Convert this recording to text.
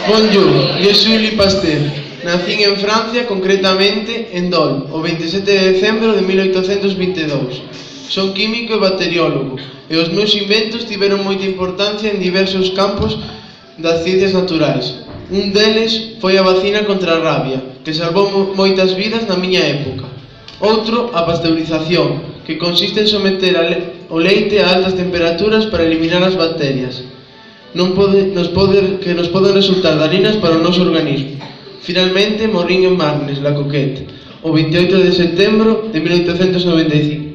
Bonjour, yo soy Louis Pasteur. Nací en Francia, concretamente en Dole, o 27 de decembro de 1822. Son químico e bacteriólogo, e os meus inventos tiveron moita importancia en diversos campos das ciencias naturais. Un deles foi a vacina contra a rabia, que salvou moitas vidas na miña época. Outro, a pasteurización, que consiste en someter o leite a altas temperaturas para eliminar as bacterias que nos poden resultar dañinas para o noso organismo. Finalmente, morín en Marnes, La Coquette, o 28 de setembro de 1895.